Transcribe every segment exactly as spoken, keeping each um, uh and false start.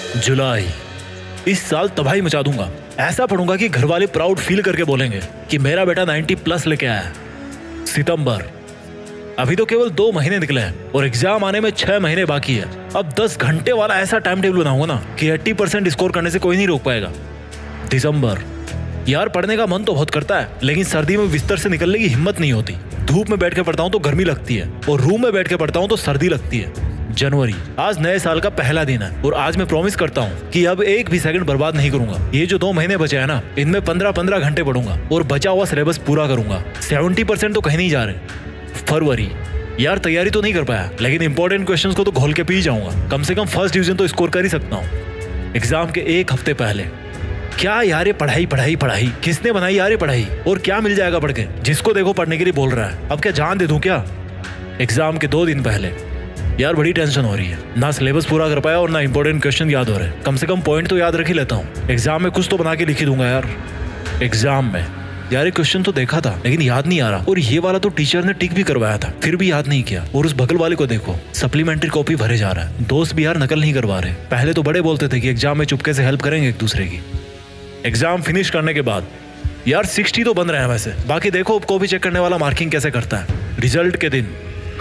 जुलाई, इस साल तबाही मचा दूंगा। ऐसा पढ़ूंगा कि घर वाले प्राउड फील करके बोलेंगे कि मेरा बेटा नब्बे प्लस लेके आया है। सितंबर, अभी तो केवल दो महीने निकले हैं और एग्जाम आने में छह महीने बाकी है। अब दस घंटे वाला ऐसा टाइम टेबल बनाऊंगा ना कि अस्सी परसेंट स्कोर करने से कोई नहीं रोक पाएगा। दिसंबर, यार पढ़ने का मन तो बहुत करता है, लेकिन सर्दी में बिस्तर से निकलने की हिम्मत नहीं होती। धूप में बैठ के पढ़ता हूँ तो गर्मी लगती है और रूम में बैठ के पढ़ता हूँ तो सर्दी लगती है। जनवरी, आज नए साल का पहला दिन है और आज मैं प्रॉमिस करता हूँ कि अब एक भी सेकंड बर्बाद नहीं करूंगा। ये जो दो महीने बचे हैं ना, इनमें पंद्रह पंद्रह घंटे पढ़ूंगा और बचा हुआ सिलेबस पूरा करूंगा। सेवेंटी परसेंट तो कहीं नहीं जा रहे। फरवरी, यार तैयारी तो नहीं कर पाया, लेकिन इंपॉर्टेंट क्वेश्चंस को तो घोल के पी जाऊंगा। कम से कम फर्स्ट डिवीजन तो स्कोर कर ही सकता हूँ। एग्जाम के एक हफ्ते पहले, क्या यार ये पढ़ाई पढ़ाई पढ़ाई, किसने बनाई यार ये पढ़ाई, और क्या मिल जाएगा पढ़ के? जिसको देखो पढ़ने के लिए बोल रहा है, अब क्या जान दे दूं क्या? एग्जाम के दो दिन पहले, यार बड़ी टेंशन हो रही है। ना सिलेबस पूरा कर पाया और ना इंपॉर्टेंट क्वेश्चन याद हो रहे। कम से कम पॉइंट तो याद रख ही लेता हूँ। एग्जाम में कुछ तो बना के लिख ही दूंगा यार। एग्जाम में यार ये क्वेश्चन तो देखा था लेकिन याद नहीं आ रहा, और ये वाला तो टीचर ने टिक भी करवाया था फिर भी याद नहीं किया। और उस बगल वाले को देखो, सप्लीमेंट्री कॉपी भरे जा रहा है। दोस्त भी यार नकल नहीं करवा रहे। पहले तो बड़े बोलते थे कि एग्जाम में चुपके से हेल्प करेंगे एक दूसरे की। एग्जाम फिनिश करने के बाद यार साठ तो बन रहे हैं वैसे, बाकी देखो अब कॉपी चेक करने वाला मार्किंग कैसे करता है। रिजल्ट के दिन,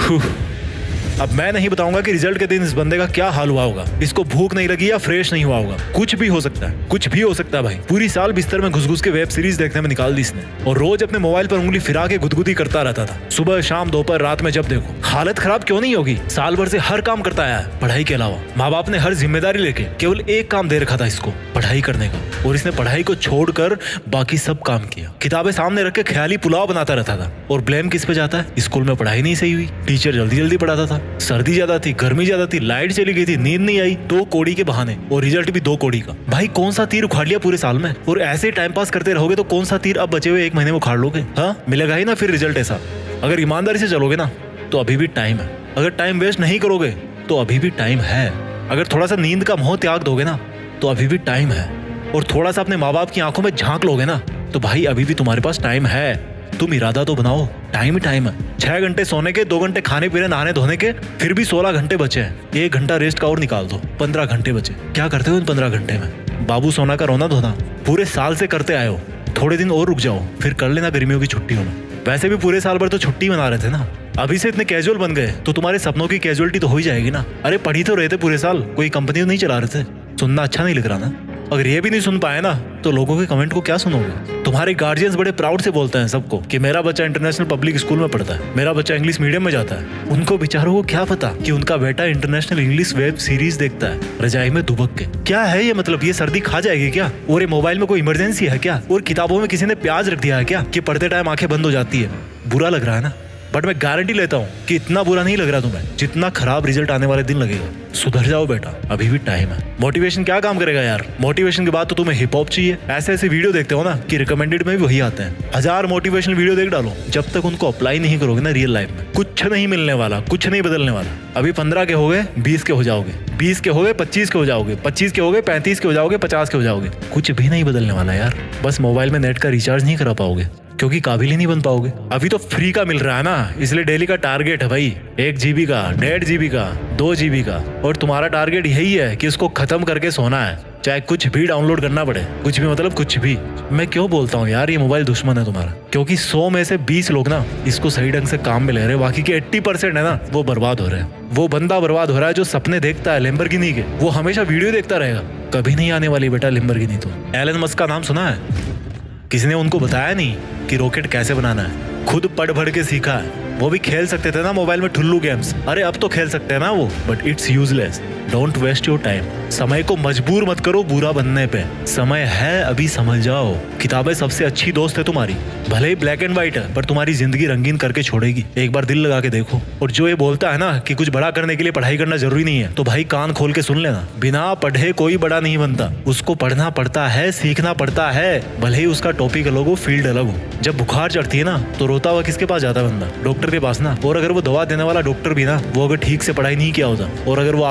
अब मैं नहीं बताऊंगा कि रिजल्ट के दिन इस बंदे का क्या हाल हुआ होगा। इसको भूख नहीं लगी या फ्रेश नहीं हुआ होगा, कुछ भी हो सकता है, कुछ भी हो सकता है भाई। पूरी साल बिस्तर में घुस घुस के वेब सीरीज देखने में निकाल दी इसने, और रोज अपने मोबाइल पर उंगली फिरा के गुदगुदी करता रहता था। सुबह शाम दोपहर रात में जब देखो। हालत खराब क्यों नहीं होगी? साल भर से हर काम करता आया है पढ़ाई के अलावा। माँ बाप ने हर जिम्मेदारी लेके केवल एक काम दे रखा था इसको, पढ़ाई करने का, और इसने पढ़ाई को छोड़कर बाकी सब काम किया। किताबें सामने रख के ख्याली पुलाव बनाता रहता था। और ब्लेम किस पे जाता है? स्कूल में पढ़ाई नहीं सही हुई, टीचर जल्दी जल्दी पढ़ाता था, सर्दी ज्यादा थी, गर्मी ज्यादा थी, लाइट चली गई थी, नींद नहीं आई, दो कोड़ी के बहाने, और रिजल्ट भी दो कोड़ी का। भाई कौन सा तीर उखाड़ लिया पूरे साल में? और ऐसे टाइम पास करते रहोगे तो कौन सा तीर अब बचे हुए एक महीने में उखाड़ लोगे? हाँ, मिलेगा ही ना फिर रिजल्ट ऐसा। अगर ईमानदारी से चलोगे ना तो अभी भी टाइम है। अगर टाइम वेस्ट नहीं करोगे तो अभी भी टाइम है। अगर थोड़ा सा नींद का मोह त्याग दोगे ना तो अभी भी टाइम है। और थोड़ा सा अपने माँ बाप की आंखों में झांक लोगे ना तो भाई अभी भी तुम्हारे पास टाइम है। तुम इरादा तो बनाओ, टाइम ही टाइम है। छह घंटे सोने के, दो घंटे खाने पीने नहाने धोने के, फिर भी सोलह घंटे बचे हैं। एक घंटा रेस्ट का और निकाल दो, पंद्रह घंटे बचे। क्या करते हो इन पंद्रह घंटे में? बाबू सोना का रोना धोना पूरे साल से करते आए हो। थोड़े दिन और रुक जाओ, फिर कर लेना गर्मियों की छुट्टियों में। वैसे भी पूरे साल भर तो छुट्टी मना रहे थे ना, अभी से इतने कैजुअल बन गए तो तुम्हारे सपनों की कैजुअलिटी तो हो ही जाएगी ना। अरे पढ़ी तो रहे थे पूरे साल, कोई कंपनी तो नहीं चला रहे थे। सुनना अच्छा नहीं लग रहा ना? अगर ये भी नहीं सुन पाए ना तो लोगों के कमेंट को क्या सुनोगे? तुम्हारे गार्जियंस बड़े प्राउड से बोलते हैं सबको कि मेरा बच्चा इंटरनेशनल पब्लिक स्कूल में पढ़ता है, मेरा बच्चा इंग्लिश मीडियम में जाता है। उनको बेचारों को क्या पता कि उनका बेटा इंटरनेशनल इंग्लिश वेब सीरीज देखता है रजाई में दुबक के। क्या है ये? मतलब ये सर्दी खा जाएगी क्या? और ये मोबाइल में कोई इमरजेंसी है क्या? और किताबों में किसी ने प्याज रख दिया है क्या कि पढ़ते टाइम आंखें बंद हो जाती है? बुरा लग रहा है ना? बट मैं गारंटी लेता हूँ कि इतना बुरा नहीं लग रहा तुम्हें जितना खराब रिजल्ट आने वाले दिन लगेगा। सुधर जाओ बेटा, अभी भी टाइम है। मोटिवेशन क्या काम करेगा यार? मोटिवेशन के बाद तो तुम्हें हिप हॉप चाहिए। ऐसे ऐसे वीडियो देखते हो ना कि रिकमेंडेड में भी वही आते हैं। हजार मोटिवेशनल वीडियो देख डालो, जब तक उनको अप्लाई नहीं करोगे ना रियल लाइफ में, कुछ नहीं मिलने वाला, कुछ नहीं बदलने वाला। अभी पंद्रह के हो गए, बीस के हो जाओगे, बीस के हो गए, पच्चीस के हो जाओगे, पच्चीस के हो गए, पैंतीस के हो जाओगे, पचास के हो जाओगे। कुछ भी नहीं बदलने वाला यार। बस मोबाइल में नेट का रिचार्ज नहीं करा पाओगे क्योंकि काबिल ही नहीं बन पाओगे। अभी तो फ्री का मिल रहा है ना, इसलिए डेली का टारगेट है भाई एक जीबी का, डेढ़ जीबी का, दो जीबी का। और तुम्हारा टारगेट यही है कि इसको खत्म करके सोना है, चाहे कुछ भी डाउनलोड करना पड़े। कुछ भी मतलब कुछ भी। मैं क्यों बोलता हूँ यार ये मोबाइल दुश्मन है तुम्हारा? क्योंकि सौ में से बीस लोग ना इसको सही ढंग से काम में ले रहे हैं, बाकी के अस्सी परसेंट है ना वो बर्बाद हो रहे हैं। वो बंदा बर्बाद हो रहा है जो सपने देखता है लैम्बोर्गिनी के, वो हमेशा वीडियो देखता रहेगा। कभी नहीं आने वाली बेटा लैम्बोर्गिनी। तो एलन मस्क का नाम सुना है? किसी ने उनको बताया नहीं कि रॉकेट कैसे बनाना है, खुद पढ़ पढ़ के सीखा है। वो भी खेल सकते थे ना मोबाइल में ठुल्लू गेम्स, अरे अब तो खेल सकते हैं ना वो, but it's useless. Don't waste your time. समय को मजबूर मत करो बुरा बनने पे। समय है, अभी समझ जाओ। किताबें सबसे अच्छी दोस्त है तुम्हारी, भले ही ब्लैक एंड व्हाइट है, पर तुम्हारी जिंदगी रंगीन करके छोड़ेगी। एक बार दिल लगा के देखो। और जो ये बोलता है ना कि कुछ बड़ा करने के लिए पढ़ाई करना जरूरी नहीं है, तो भाई कान खोल के सुन लेना, बिना पढ़े कोई बड़ा नहीं बनता। उसको पढ़ना पड़ता है, सीखना पड़ता है, भले ही उसका टॉपिक अलग हो, फील्ड अलग हो। जब बुखार चढ़ती है ना तो रोता हुआ किसके पास जाता है बंदा? डॉक्टर के पास ना। और अगर वो दवा देने वाला डॉक्टर भी ना, वो अगर ठीक से पढ़ाई नहीं किया होता और अगर वो आपको बुखार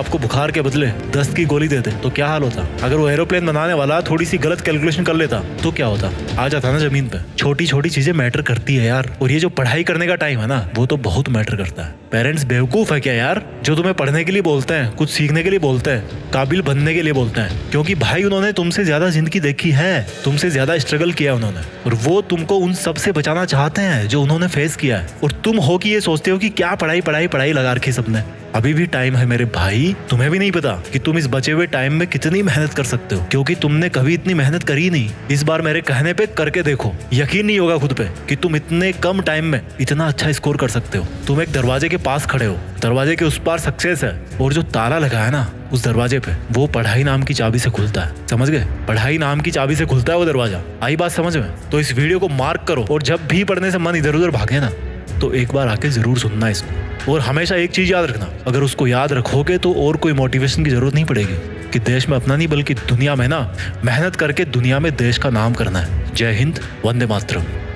मार के बदले दस की गोली देते तो क्या हाल होता? अगर वो एरोप्लेन बनाने वाला थोड़ी सी गलत कैलकुलेशन कर लेता तो क्या होता? आ जाता ना जमीन पे। छोटी छोटी चीजें मैटर करती है यार। और ये जो पढ़ाई करने का टाइम है ना, वो तो बहुत मैटर करता है। पेरेंट्स बेवकूफ है क्या यार, जो तुम्हें पढ़ने के लिए बोलते हैं, कुछ सीखने के लिए बोलते हैं, काबिल बनने के लिए बोलते हैं? क्योंकि भाई उन्होंने तुमसे ज्यादा जिंदगी देखी है, तुमसे ज्यादा स्ट्रगल किया उन्होंने, और वो तुमको उन सब से बचाना चाहते हैं जो उन्होंने फेस किया है। और तुम हो कि ये सोचते हो कि क्या पढ़ाई पढ़ाई पढ़ाई लगा रखी सबने। अभी भी टाइम है मेरे भाई। तुम्हें भी नहीं पता कि तुम इस बचे हुए टाइम में कितनी मेहनत कर सकते हो, क्योंकि तुमने कभी इतनी मेहनत करी नहीं। इस बार मेरे कहने पे करके देखो, यकीन नहीं होगा खुद पे कि तुम इतने कम टाइम में इतना अच्छा स्कोर कर सकते हो। तुम एक दरवाजे के पास खड़े हो, दरवाजे के उस पार सक्सेस है, और जो ताला लगा है ना उस दरवाजे पे, वो पढ़ाई नाम की चाबी से खुलता है। समझ गए? पढ़ाई नाम की चाबी से खुलता है वो दरवाजा। आई बात समझ में? तो इस वीडियो को मार्क करो, और जब भी पढ़ने से मन इधर उधर भागे ना, तो एक बार आके जरूर सुनना इसको। और हमेशा एक चीज याद रखना, अगर उसको याद रखोगे तो और कोई मोटिवेशन की जरूरत नहीं पड़ेगी कि देश में अपना नहीं बल्कि दुनिया में ना मेहनत करके दुनिया में देश का नाम करना है। जय हिंद, वंदे मातरम।